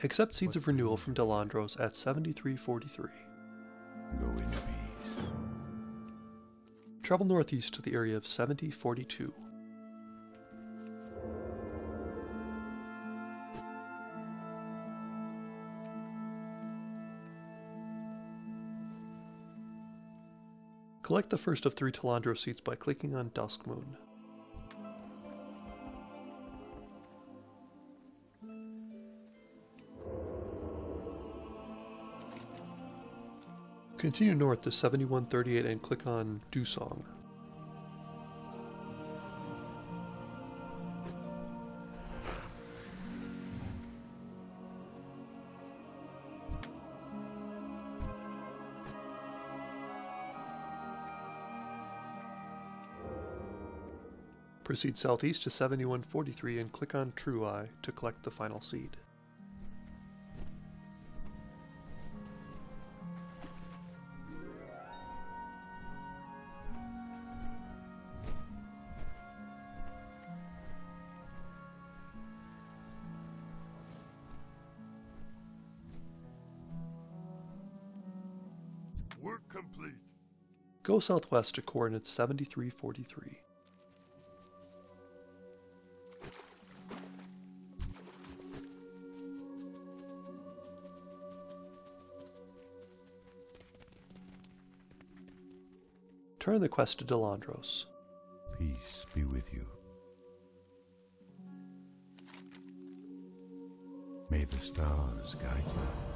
Accept Seeds of Renewal from Delandros at 7343. Go in peace. Travel northeast to the area of 7042. Collect the first of 3 Delandros seeds by clicking on Duskmoon. Continue north to 7138 and click on Dusong. Proceed southeast to 7143 and click on True Eye to collect the final seed. Work complete. Go southwest to coordinates 7343. Turn the quest to Delandros. Peace be with you. May the stars guide you.